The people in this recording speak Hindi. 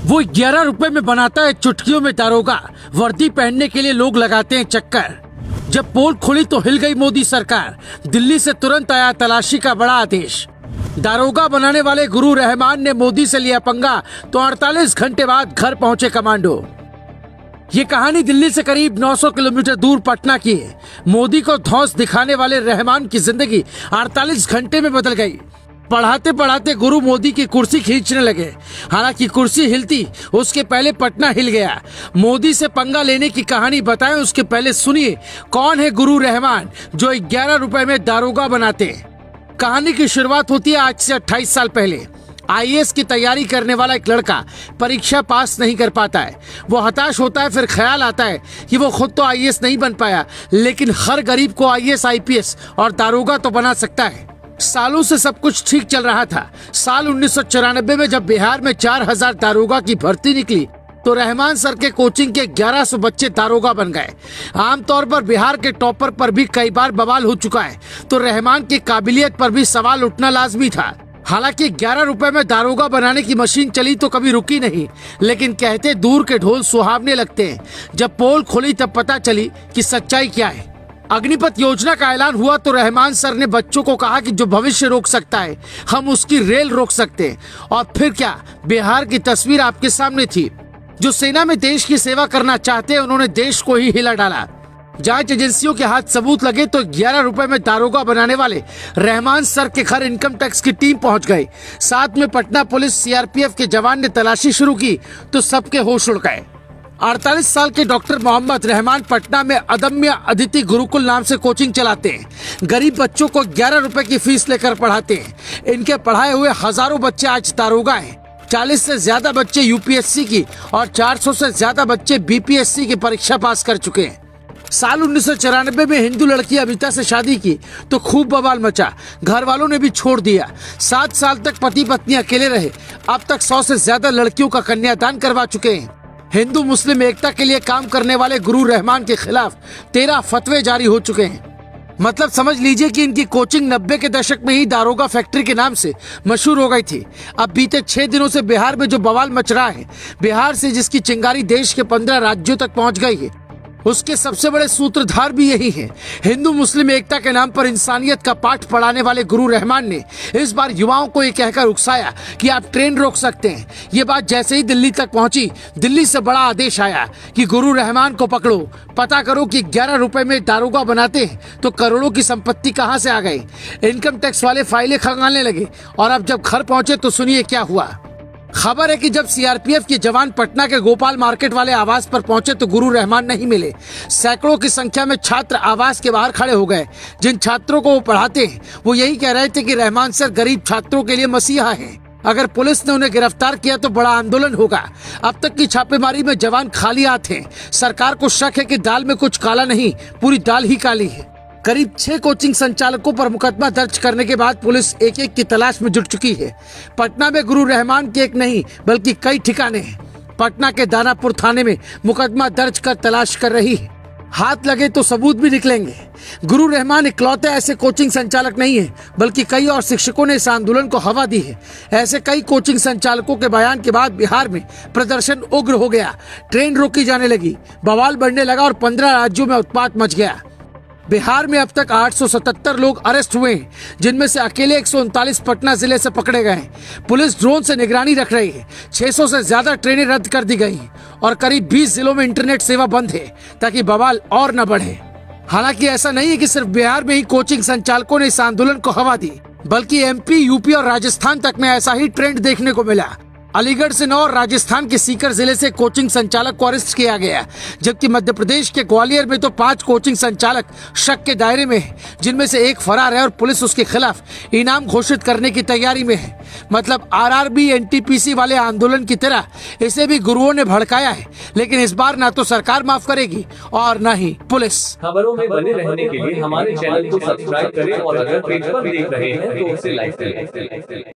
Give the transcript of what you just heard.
वो 11 रुपए में बनाता है चुटकियों में दारोगा। वर्दी पहनने के लिए लोग लगाते हैं चक्कर। जब पोल खुली तो हिल गई मोदी सरकार। दिल्ली से तुरंत आया तलाशी का बड़ा आदेश। दारोगा बनाने वाले गुरु रहमान ने मोदी से लिया पंगा तो 48 घंटे बाद घर पहुंचे कमांडो। ये कहानी दिल्ली से करीब 900 किलोमीटर दूर पटना की है। मोदी को धौंस दिखाने वाले रहमान की जिंदगी 48 घंटे में बदल गई। पढ़ाते पढ़ाते गुरु मोदी की कुर्सी खींचने लगे। हालांकि कुर्सी हिलती उसके पहले पटना हिल गया। मोदी से पंगा लेने की कहानी बताएं उसके पहले सुनिए कौन है गुरु रहमान जो 11 रुपए में दारोगा बनाते हैं। कहानी की शुरुआत होती है आज से 28 साल पहले। आईएएस की तैयारी करने वाला एक लड़का परीक्षा पास नहीं कर पाता है। वो हताश होता है। फिर ख्याल आता है कि वो खुद तो आईएएस नहीं बन पाया, लेकिन हर गरीब को आईएएस, आईपीएस और दारोगा तो बना सकता है। सालों से सब कुछ ठीक चल रहा था। साल 1994 में जब बिहार में 4000 दारोगा की भर्ती निकली तो रहमान सर के कोचिंग के 1100 बच्चे दारोगा बन गए। आमतौर पर बिहार के टॉपर पर भी कई बार बवाल हो चुका है, तो रहमान की काबिलियत पर भी सवाल उठना लाजमी था। हालांकि 11 रुपए में दारोगा बनाने की मशीन चली तो कभी रुकी नहीं, लेकिन कहते दूर के ढोल सुहावने लगते हैं। जब पोल खुली तब पता चली कि सच्चाई क्या है। अग्निपथ योजना का ऐलान हुआ तो रहमान सर ने बच्चों को कहा कि जो भविष्य रोक सकता है हम उसकी रेल रोक सकते हैं। और फिर क्या, बिहार की तस्वीर आपके सामने थी। जो सेना में देश की सेवा करना चाहते हैं उन्होंने देश को ही हिला डाला। जांच एजेंसियों के हाथ सबूत लगे तो 11 रुपए में दारोगा बनाने वाले रहमान सर के घर इनकम टैक्स की टीम पहुंच गई। साथ में पटना पुलिस, सीआरपीएफ के जवान ने तलाशी शुरू की तो सबके होश उड़ गए। 48 साल के डॉक्टर मोहम्मद रहमान पटना में अदम्य अदिति गुरुकुल नाम से कोचिंग चलाते हैं। गरीब बच्चों को 11 रुपए की फीस लेकर पढ़ाते हैं। इनके पढ़ाए हुए हजारों बच्चे आज दारोगा हैं। 40 से ज्यादा बच्चे यूपीएससी की और 400 से ज्यादा बच्चे बीपीएससी की परीक्षा पास कर चुके हैं। साल 1994 में हिंदू लड़की अमिता से शादी की तो खूब बवाल मचा। घर वालों ने भी छोड़ दिया। 7 साल तक पति पत्नी अकेले रहे। अब तक 100 से ज्यादा लड़कियों का कन्यादान करवा चुके हैं। हिंदू मुस्लिम एकता के लिए काम करने वाले गुरु रहमान के खिलाफ 13 फतवे जारी हो चुके हैं। मतलब समझ लीजिए कि इनकी कोचिंग 90 के दशक में ही दारोगा फैक्ट्री के नाम से मशहूर हो गई थी। अब बीते 6 दिनों से बिहार में जो बवाल मच रहा है, बिहार से जिसकी चिंगारी देश के 15 राज्यों तक पहुंच गई है, उसके सबसे बड़े सूत्रधार भी यही हैं। हिंदू मुस्लिम एकता के नाम पर इंसानियत का पाठ पढ़ाने वाले गुरु रहमान ने इस बार युवाओं को ये कहकर उकसाया कि आप ट्रेन रोक सकते हैं। ये बात जैसे ही दिल्ली तक पहुंची, दिल्ली से बड़ा आदेश आया कि गुरु रहमान को पकड़ो, पता करो कि 11 रुपए में दारोगा बनाते हैं तो करोड़ों की संपत्ति कहां से आ गई। इनकम टैक्स वाले फाइलें खंगालने लगे और अब जब घर पहुंचे तो सुनिए क्या हुआ। खबर है कि जब सीआरपीएफ के जवान पटना के गोपाल मार्केट वाले आवास पर पहुंचे तो गुरु रहमान नहीं मिले। सैकड़ों की संख्या में छात्र आवास के बाहर खड़े हो गए। जिन छात्रों को वो पढ़ाते हैं वो यही कह रहे थे कि रहमान सर गरीब छात्रों के लिए मसीहा हैं। अगर पुलिस ने उन्हें गिरफ्तार किया तो बड़ा आंदोलन होगा। अब तक की छापेमारी में जवान खाली हाथ हैं। सरकार को शक है कि दाल में कुछ काला नहीं, पूरी दाल ही काली है। करीब 6 कोचिंग संचालकों पर मुकदमा दर्ज करने के बाद पुलिस एक एक की तलाश में जुट चुकी है। पटना में गुरु रहमान के एक नहीं बल्कि कई ठिकाने हैं। पटना के दानापुर थाने में मुकदमा दर्ज कर तलाश कर रही है। हाथ लगे तो सबूत भी निकलेंगे। गुरु रहमान इकलौते ऐसे कोचिंग संचालक नहीं है, बल्कि कई और शिक्षकों ने इस आंदोलन को हवा दी है। ऐसे कई कोचिंग संचालकों के बयान के बाद बिहार में प्रदर्शन उग्र हो गया। ट्रेन रोकी जाने लगी, बवाल बढ़ने लगा और 15 राज्यों में उत्पात मच गया। बिहार में अब तक 877 लोग अरेस्ट हुए हैं, जिनमें से अकेले 139 पटना जिले से पकड़े गए हैं। पुलिस ड्रोन से निगरानी रख रही है। 600 से ज्यादा ट्रेनें रद्द कर दी गई हैं और करीब 20 जिलों में इंटरनेट सेवा बंद है ताकि बवाल और न बढ़े। हालांकि ऐसा नहीं है कि सिर्फ बिहार में ही कोचिंग संचालकों ने इस आंदोलन को हवा दी, बल्कि एमपी, यूपी और राजस्थान तक में ऐसा ही ट्रेंड देखने को मिला। अलीगढ़ से 9 और राजस्थान के सीकर जिले से कोचिंग संचालक को अरेस्ट किया गया, जबकि मध्य प्रदेश के ग्वालियर में तो 5 कोचिंग संचालक शक के दायरे में हैं, जिनमें से एक फरार है और पुलिस उसके खिलाफ इनाम घोषित करने की तैयारी में है। मतलब आरआरबी, एनटीपीसी वाले आंदोलन की तरह इसे भी गुरुओं ने भड़काया है, लेकिन इस बार ना तो सरकार माफ करेगी और न ही पुलिस। खबरों में बने रहने के लिए हमारे चैनल को सब्सक्राइब करें और अगर पेज पर देख रहे हैं तो उसे लाइक करें।